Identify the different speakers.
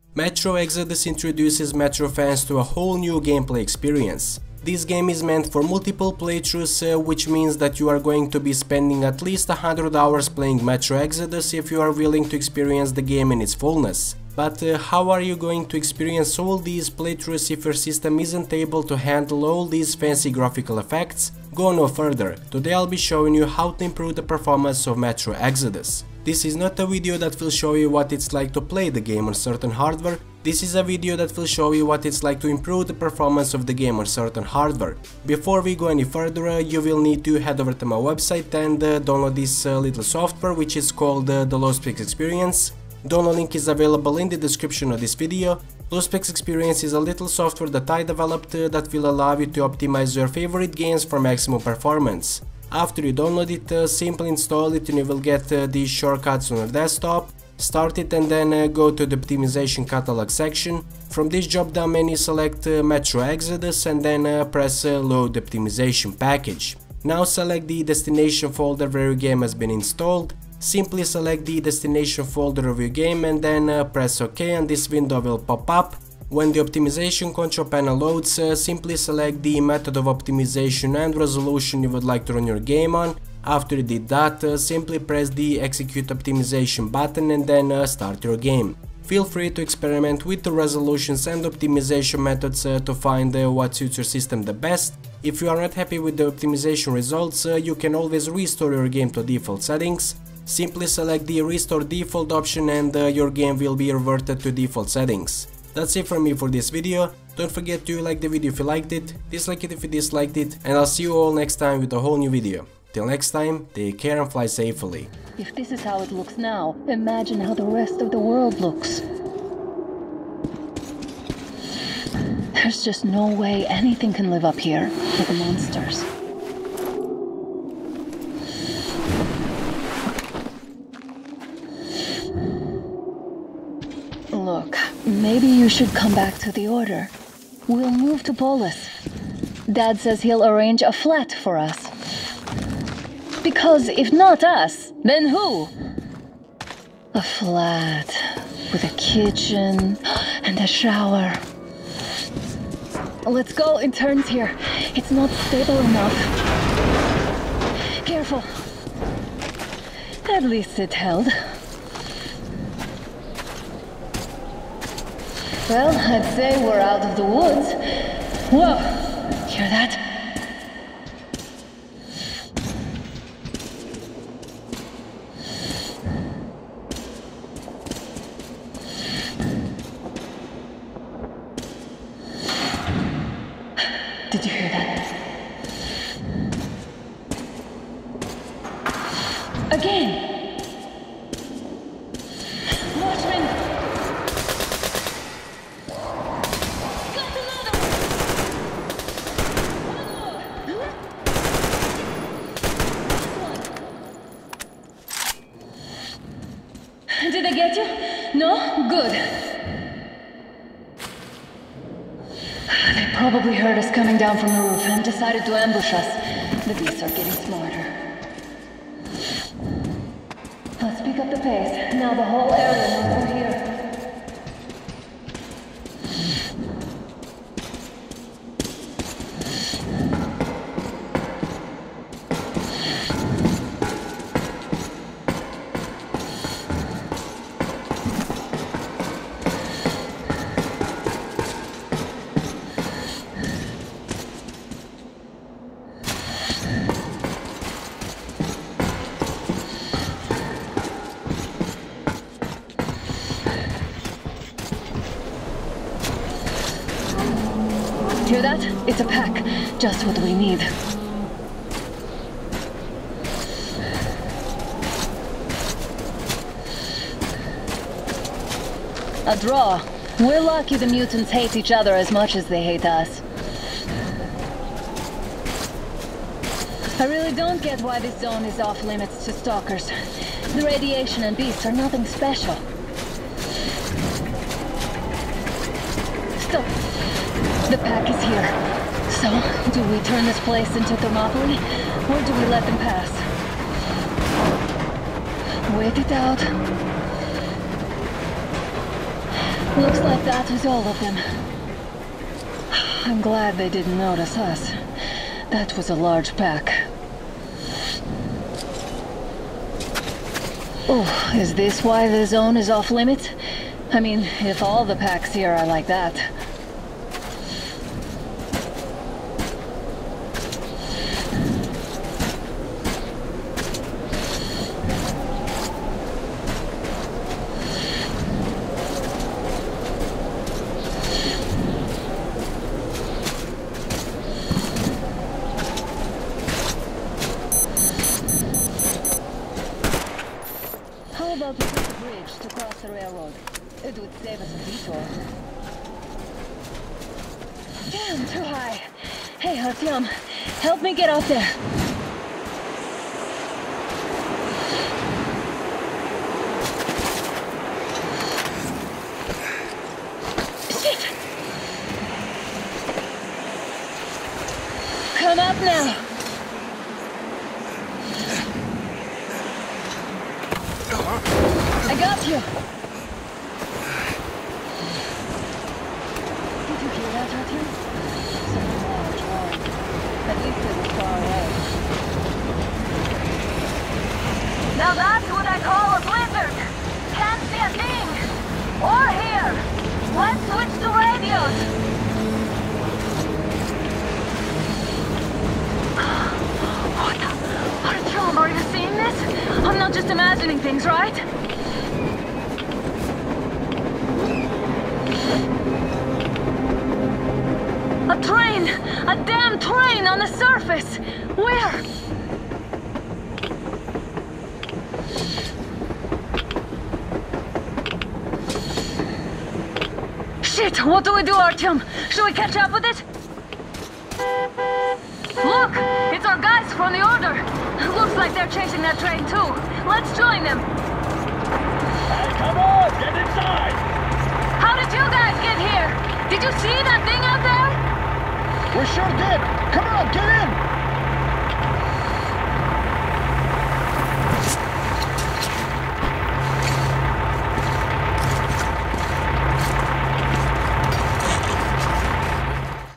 Speaker 1: Metro Exodus introduces Metro fans to a whole new gameplay experience. This game is meant for multiple playthroughs, which means that you are going to be spending at least 100 hours playing Metro Exodus if you are willing to experience the game in its fullness. But how are you going to experience all these playthroughs if your system isn't able to handle all these fancy graphical effects? Go no further. Today I'll be showing you how to improve the performance of Metro Exodus. This is not a video that will show you what it's like to play the game on certain hardware. This is a video that will show you what it's like to improve the performance of the game on certain hardware. Before we go any further, you will need to head over to my website and download this little software, which is called the LowSpecs Experience. Download link is available in the description of this video. LowSpecs Experience is a little software that I developed that will allow you to optimize your favorite games for maximum performance. After you download it, simply install it and you will get these shortcuts on your desktop. Start it and then go to the optimization catalog section. From this drop down menu select Metro Exodus and then press load optimization package. Now select the destination folder where your game has been installed. Simply select the destination folder of your game and then press OK and this window will pop up. When the optimization control panel loads, simply select the method of optimization and resolution you would like to run your game on. After you did that, simply press the execute optimization button and then start your game. Feel free to experiment with the resolutions and optimization methods to find what suits your system the best. If you are not happy with the optimization results, you can always restore your game to default settings. Simply select the restore default option and your game will be reverted to default settings. That's it from me for this video. Don't forget to like the video if you liked it, dislike it if you disliked it, and I'll see you all next time with a whole new video. Till next time, take care and fly safely.
Speaker 2: If this is how it looks now, imagine how the rest of the world looks. There's just no way anything can live up here with the monsters. Look, maybe you should come back to the Order. We'll move to Polis. Dad says he'll arrange a flat for us. Because if not us, then who? A flat with a kitchen and a shower. Let's go, it turns here. It's not stable enough. Careful. At least it held. Well, I'd say we're out of the woods. Whoa! Hear that? Did you hear that? Again! Watchmen! Got another! Did I get you? No? Good. They probably heard us coming down from the roof and decided to ambush us. The beasts are getting smarter. Let's pick up the pace. Now the whole area knows we're here. Hear that? It's a pack. Just what we need. A draw. We're lucky the mutants hate each other as much as they hate us. I really don't get why this zone is off limits to stalkers. The radiation and beasts are nothing special. Stop. The pack is here. So, do we turn this place into Thermopylae, or do we let them pass? Wait it out. Looks like that was all of them. I'm glad they didn't notice us. That was a large pack. Oh, is this why the zone is off limits? I mean, if all the packs here are like that. How about we take a bridge to cross the railroad? It would save us a detour. Damn, too high. Hey, Artyom, help me get out there. Shit! Come up now. I got you! Did you hear that, Artyom? Something large roaring. At least it was far away.
Speaker 3: Now that's what I call a blizzard! Can't see a thing! Or hear! Let's switch to radios! Artyom, are you seeing this? I'm not just imagining things, right? A train! A damn train on the surface! Where? Shit! What do we do, Artyom? Should we catch up with it? Look! It's our guys from the Order! Looks like they're chasing that train too. Let's join them!
Speaker 4: Hey, come on! Get inside!
Speaker 3: How did you guys get here? Did you see that thing out there?
Speaker 4: We sure did! Come on, get in!